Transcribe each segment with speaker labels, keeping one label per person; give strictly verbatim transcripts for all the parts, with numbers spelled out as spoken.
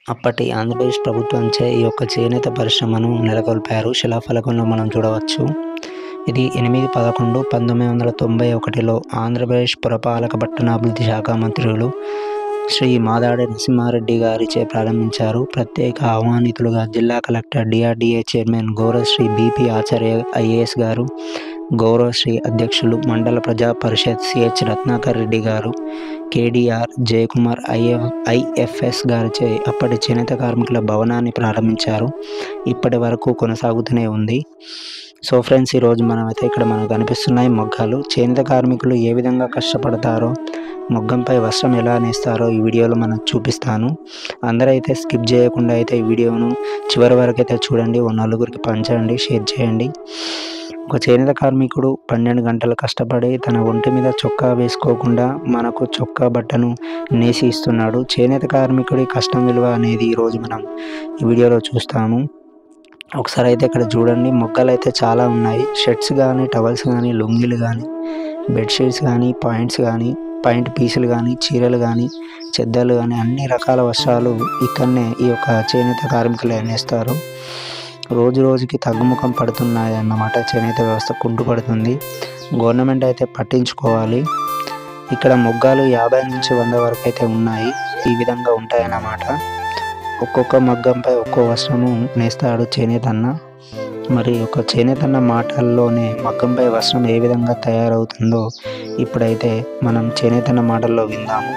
Speaker 1: అప్పటి ఆంధ్రప్రదేశ్ ప్రభుత్వంచే ఈ యొక్క చేనేత పరిశ్రమను నెలకొల్పారు. శిలాఫలకంలో మనం చూడవచ్చు. ఇది ఎనిమిది పదకొండు పంతొమ్మిది వందల తొంభై ఒకటిలో ఆంధ్రప్రదేశ్ పురపాలక పట్టణాభివృద్ధి శాఖ మంత్రులు శ్రీ మాదాడి నరసింహారెడ్డి గారిచే ప్రారంభించారు. ప్రత్యేక ఆహ్వానితులుగా జిల్లా కలెక్టర్, డిఆర్డిఏ చైర్మన్ గౌరవశ్రీ బిపి ఆచార్య ఐఏఎస్ గారు, గౌరవశ్రీ అధ్యక్షులు మండల ప్రజా పరిషత్ సిహెచ్ రత్నాకర్ రెడ్డి గారు, కేడిఆర్ జయకుమార్ ఐఎఫ్ ఐఎఫ్ఎస్ గారిచే అప్పటి చేనేత కార్మికుల భవనాన్ని ప్రారంభించారు. ఇప్పటి వరకు కొనసాగుతూనే ఉంది. సో ఫ్రెండ్స్, ఈరోజు మనమైతే ఇక్కడ మనకు కనిపిస్తున్నాయి మొగ్గాలు. చేనేత కార్మికులు ఏ విధంగా కష్టపడతారో, మొగ్గంపై వస్త్రం ఎలా నేస్తారో ఈ వీడియోలో మనం చూపిస్తాను. అందరూ అయితే స్కిప్ చేయకుండా అయితే ఈ వీడియోను చివరి వరకు అయితే చూడండి. ఓ నలుగురికి పంచండి, షేర్ చేయండి. ఒక చేనేత కార్మికుడు పన్నెండు గంటలు కష్టపడి తన ఒంటి మీద చొక్కా వేసుకోకుండా మనకు చొక్కా బట్టను నేసి ఇస్తున్నాడు. చేనేత కార్మికుడి కష్టం విలువ అనేది ఈరోజు మనం ఈ వీడియోలో చూస్తాము. ఒకసారి అయితే ఇక్కడ చూడండి, మొగ్గలు అయితే చాలా ఉన్నాయి. షర్ట్స్ కానీ, టవల్స్ కానీ, లుంగీలు కానీ, బెడ్షీట్స్ కానీ, పాయింట్స్ కానీ, పాయింట్ పీసులు కానీ, చీరలు కానీ, చెద్దలు కానీ, అన్ని రకాల వస్త్రాలు ఇక్కడనే ఈ యొక్క చేనేత కార్మికులు నేస్తారు. రోజు రోజుకి తగ్గుముఖం పడుతున్నాయి అన్నమాట. చేనేత వ్యవస్థ కుంటుపడుతుంది. గవర్నమెంట్ అయితే పట్టించుకోవాలి. ఇక్కడ మొగ్గాలు యాభై నుంచి వంద వరకు అయితే ఉన్నాయి. ఈ విధంగా ఉంటాయన్నమాట. ఒక్కొక్క మగ్గంపై ఒక్కో వస్త్రము నేస్తాడు చేనేతన్న. మరి ఒక చేనేతన్న మాటల్లోనే మగ్గంపై వస్త్రం ఏ విధంగా తయారవుతుందో ఇప్పుడైతే మనం చేనేతన్న మాటల్లో విందాము.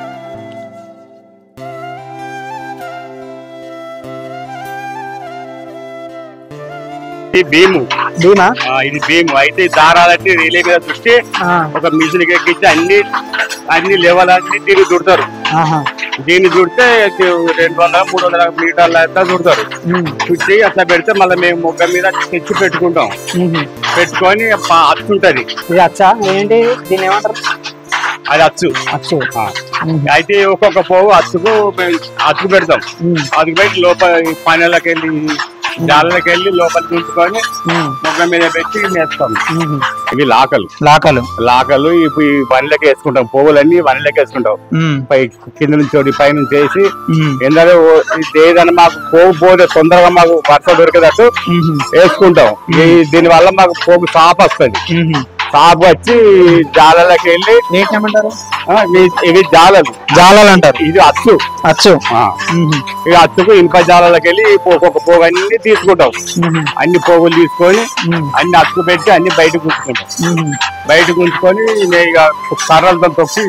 Speaker 2: భీము
Speaker 3: భీమా
Speaker 2: ఇది భీము అయితే దారాలన్నీ రిలే మీద చుట్టి ఒక మిషన్ ఎక్కించి అన్ని అన్ని లెవెల్ అన్ని దీన్ని చుడతారు. దీన్ని చుడితే రెండు వందల మూడు వందల మీటర్ల అయితే చుడతారు. చుట్టి అట్లా పెడితే మళ్ళీ మేము మొగ్గ మీద తెచ్చి పెట్టుకుంటాం. పెట్టుకొని అచ్చు ఉంటది.
Speaker 3: ఇది అచ్చా ఏంటి, దీన్ని ఏమంటారు?
Speaker 2: అది అచ్చు
Speaker 3: అచ్చు
Speaker 2: అయితే ఒక్కొక్క పోగు అచ్చుకు అచ్చు పెడతాం. అది పెట్టి లోపల పనులకి వెళ్ళి జాలకి వెళ్ళి లోపలికి ఉంచుకొని మొగ్గ మీద పెట్టి వేస్తాం. ఇవి లాకలు
Speaker 3: లాకలు
Speaker 2: లాకలు ఇప్పుడు ఈ వనిలోకి వేసుకుంటాం. పోగులన్నీ వనిలోకి వేసుకుంటాం. పై కింద నుంచి పై నుంచి వేసి ఎందుకంటే ఏదైనా మాకు పోగు పోతే తొందరగా మాకు వర్షం దొరికేటట్టు వేసుకుంటాం. దీని వల్ల మాకు పోగు సాపు వస్తుంది. సాపు వచ్చి జాలకి వెళ్ళి
Speaker 3: ఏమంటారు?
Speaker 2: ఇవి జాలలు
Speaker 3: జాలాలు అంటారు.
Speaker 2: ఇది అచ్చు
Speaker 3: అచ్చు
Speaker 2: ఇవి అచ్చుకు ఇనుప జాలకి వెళ్ళి ఒక్కొక్క పోగు అన్ని తీసుకుంటాం. అన్ని పోగులు తీసుకొని అన్ని అచ్చు పెట్టి అన్ని బయటకు ఉంచుకుంటాం. బయటకు ఉంచుకొని ఇక కర్రలతో తొక్కి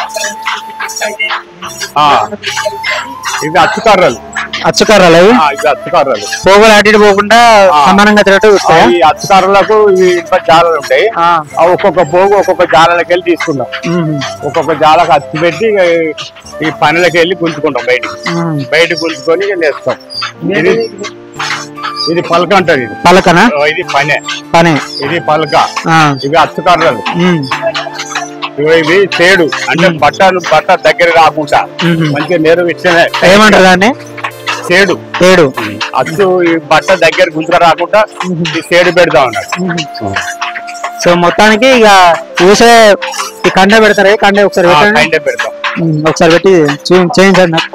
Speaker 2: ఇవి అచ్చు కర్రలు
Speaker 3: అచ్చు కర్రలు
Speaker 2: ఇవి అచ్చు కర్రలు
Speaker 3: పోగులు అటు ఇటు పోకుండా సమానంగా తిరగట్టు
Speaker 2: ఈ అచ్చు కర్రలకు ఇనుప జాలలు ఉంటాయి. ఒక్కొక్క పోగు ఒక్కొక్క జాలకి వెళ్ళి తీసుకుంటాం. ఒక్కొక్క జాలకు అచ్చు పెట్టి ఈ పనులకి వెళ్ళి గుంజుకుంటాం. బయటకు బయటకు గుంజుకొని వేస్తాం. ఇది ఇది పలక అంటది.
Speaker 3: పలకనా?
Speaker 2: ఇది పనే
Speaker 3: పనే
Speaker 2: ఇది పలక. ఇవి అచ్చు కర్రలు. ఇవి చేడు అంటే బట్టలు బట్ట దగ్గర రాకుండా మంచిగా నేరు ఇచ్చనే
Speaker 3: ఏమంటారు దాన్ని?
Speaker 2: చేడు
Speaker 3: చేడు
Speaker 2: అచ్చు ఈ బట్ట దగ్గర గుంతుగా రాకుండా ఈ చేడు పెడతా ఉన్నారు.
Speaker 3: సో మొత్తానికి ఇక ఊసే ఈ కండ పెడతారు. కండ ఒకసారి
Speaker 2: కండే పెడతాం.
Speaker 3: ఒకసారి పెట్టి చేయించండి నాకు.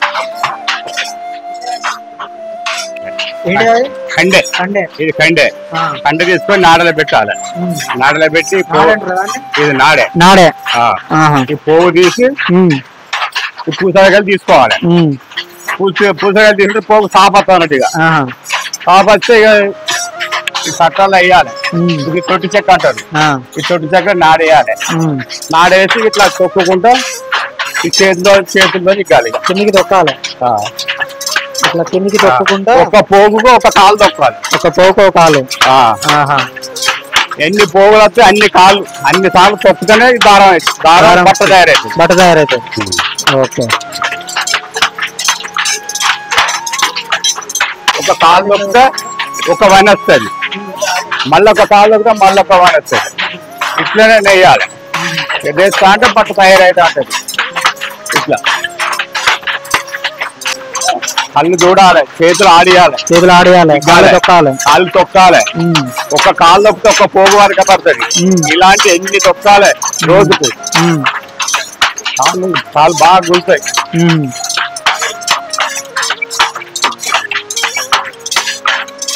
Speaker 2: కండే కండే ఇది కండే కండ తీసుకొని నాడలో పెట్టాలి. నాడలో పెట్టి ఇది నాడే
Speaker 3: నాడే
Speaker 2: ఈ పోగు తీసి పూసకాయలు తీసుకోవాలి. పూస పూసకాయలు తీసుకుంటే పోగు సాపత్తా అన్నట్టుగా సాపత్తే ఇక ఈ చట్టాలు వేయాలి. ఇది తొట్టి చెక్క అంటారు. ఈ తొట్టి చెక్క నాడేయాలి. నాడేసి ఇట్లా తొక్కుకుంటా ఈ చేతిలో చేతుల్లో ఇగ్గాలి.
Speaker 3: కిందికి తొక్కాలి. ఇట్లా కిందికి తొక్కుకుంటా
Speaker 2: ఒక పోగుకు ఒక కాలు తొక్కాలి.
Speaker 3: ఒక పోగు ఒక కాలు.
Speaker 2: ఎన్ని పోగులు వస్తే అన్ని కాళ్ళు అన్ని సార్లు తొక్కుతూనే దారం దారం బట్ట తయారైతుంది.
Speaker 3: బట్ట తయారైతుంది. ఓకే.
Speaker 2: ఒక కాలు తొక్కితే ఒక వన్ వస్తుంది. మళ్ళీ ఒక కాలు తొక్కితే మళ్ళీ ఒక వన్ వస్తుంది. ఇట్లనే నెయ్యాలి. వేస్తా అంటే బట్ట తయారైతే ఉంటుంది. ఇట్లా కళ్ళు చూడాలి, చేతులు ఆడియాలి.
Speaker 3: చేతులు ఆడియాలి, కాళ్ళు తొక్కాలి.
Speaker 2: కాళ్ళు తొక్కాలి. ఒక కాళ్ళు తొక్కితే ఒక పోగు వరకు పడుతుంది. ఇలాంటి ఎన్ని తొక్కాలి రోజుకు. కాళ్ళు కాళ్ళు బాగా గుంటాయి.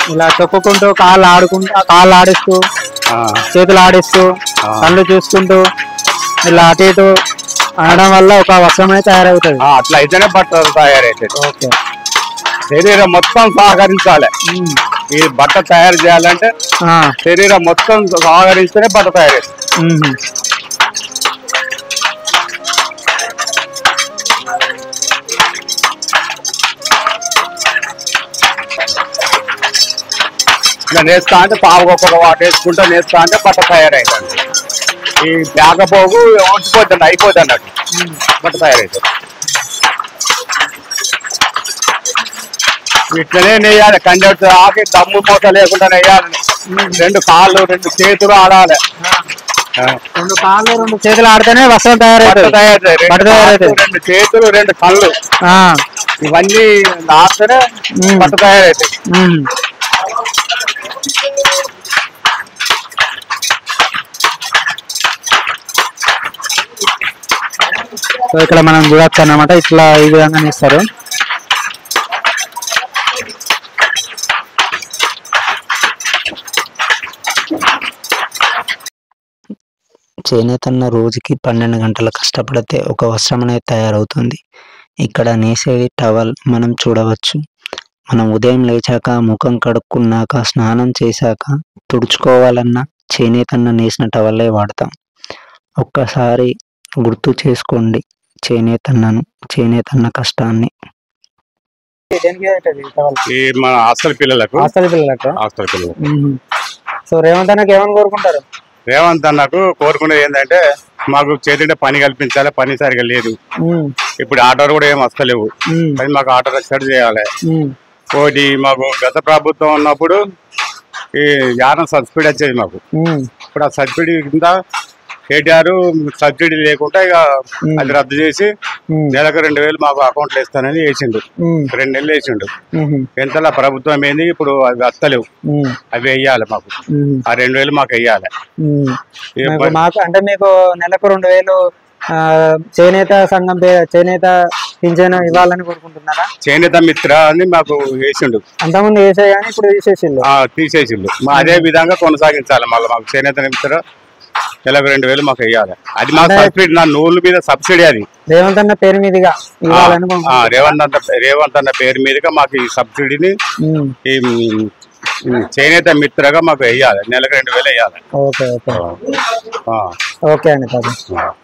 Speaker 3: ఇలా తొక్కుకుంటూ కాళ్ళు ఆడుకుంటూ కాళ్ళు ఆడిస్తూ చేతులు ఆడిస్తూ కళ్ళు చూసుకుంటూ ఇలా అటు ఇటు అనడం వల్ల ఒక వస్త్రం అనేది తయారవుతుంది.
Speaker 2: అట్లా అయితేనే బట్ట తయారైతుంది.
Speaker 3: ఓకే.
Speaker 2: శరీరం మొత్తం సహకరించాలి. ఈ బట్ట తయారు చేయాలంటే శరీరం మొత్తం సహకరిస్తేనే బట్ట తయారైతుంది. ఇలా నేస్తా అంటే పావు ఒక్కొక్క వాటి వేసుకుంటా నేస్తా అంటే బట్ట తయారైతుంది. ఈ బ్యాగపోగు ఉంచిపోతుంది, అయిపోతుంది అన్నట్టు బట్ట తయారైతుంది. ఇట్లనే నెయ్యాలి. కండెట్ ఆకి దమ్ము మూట లేకుండా నెయ్యాలి. రెండు కాళ్ళు రెండు చేతులు ఆడాలి.
Speaker 3: రెండు కాళ్ళు రెండు చేతులు ఆడితేనే వస్త్రం తయారైతుంది.
Speaker 2: తయారైతుంది. రెండు చేతులు రెండు కళ్ళు ఇవన్నీ ఆడితేనే బట్ట తయారైతుంది.
Speaker 3: సో ఇక్కడ మనం చూడొచ్చు అన్నమాట. ఇట్లా ఈ విధంగా ఇస్తారు.
Speaker 1: చేనేతన్న రోజుకి పన్నెండు గంటలు కష్టపడితే ఒక వస్త్రం అనేది తయారవుతుంది. ఇక్కడ నేసేది టవల్ మనం చూడవచ్చు. మనం ఉదయం లేచాక ముఖం కడుక్కున్నాక స్నానం చేశాక తుడుచుకోవాలన్నా చేనేతన్న నేసిన టవల్లే వాడతాం. ఒక్కసారి గుర్తు చేసుకోండి చేనేతన్నను, చేనేతన్న కష్టాన్ని.
Speaker 2: మన హాస్టల్ పిల్లలకు
Speaker 3: హాస్టల్ పిల్లలకు
Speaker 2: హాస్టల్ పిల్లలకు
Speaker 3: సో రేవంత్ అన్నకు ఏమని కోరుకుంటారు?
Speaker 2: రేవంత్ అన్నకు కోరుకునేది ఏంటంటే మాకు చేతింటే పని కల్పించాలి. పని సరిగా లేదు. ఇప్పుడు ఆర్డర్ కూడా ఏం వస్తలేవు. అది మాకు ఆర్డర్ స్టార్ట్ చేయాలి. ఒకటి మాకు గత ప్రభుత్వం ఉన్నప్పుడు ఈ యానం సబ్సిడీ వచ్చేది మాకు. ఇప్పుడు ఆ సబ్సిడీ కింద కేటీఆర్ సబ్సిడీ లేకుండా ఇక అది రద్దు చేసి నెలకు రెండు వేలు మాకు అకౌంట్లో వేస్తానని వేసిండు. రెండు నెలలు వేసిండు. ఎంతలా ప్రభుత్వం ఏంది ఇప్పుడు అవి వస్తలేవు. అవి వెయ్యాలి మాకు. ఆ రెండు వేలు మాకు వెయ్యాలి.
Speaker 3: మాకు అంటే మీకు నెలకు రెండు వేలు చేనేత సంఘం చేనేత పింఛను ఇవ్వాలని కోరుకుంటున్నారా?
Speaker 2: చేనేత మిత్ర అని మాకు వేసిండు.
Speaker 3: అంతకుముందు వేసే కానీ ఇప్పుడు తీసేసిండు.
Speaker 2: తీసేసిండు. అదే విధంగా కొనసాగించాలి. మళ్ళీ మాకు చేనేత మిత్ర నెలకు రెండు వేలు మాకు వేయాలి. అది మా సబ్సిడీ, నా నూలు మీద సబ్సిడీ. అది
Speaker 3: రేవంత్ అన్న పేరు మీదుగా
Speaker 2: రేవంత్ అన్న రేవంత్ అన్న పేరు మీదుగా మాకు ఈ సబ్సిడీని ఈ చేనేత మిత్రగా మాకు వేయాలి. నెలకు రెండు వేలు వేయాలి.
Speaker 3: ఓకే ఓకే ఓకే అండి.